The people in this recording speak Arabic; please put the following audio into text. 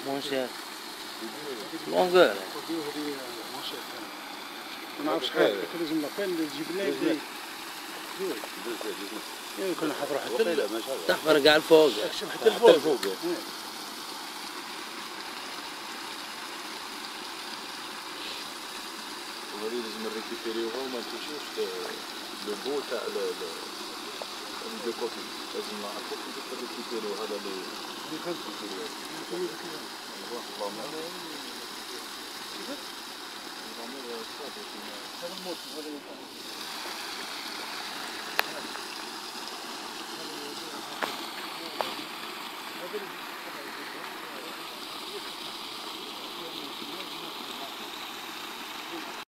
moins cher. longueur. ما نعرفش حاجه لازم مكان تجيب لنا يمكن نحضروا حتى تحفر كاع الفوق. حتى الفوق. وهذه لازم نريكيبيريوها وما نمشيوش لو بو تاع لو كوفي لازم نعرفو كيفاش نريكيبيريو هذا اللي خلص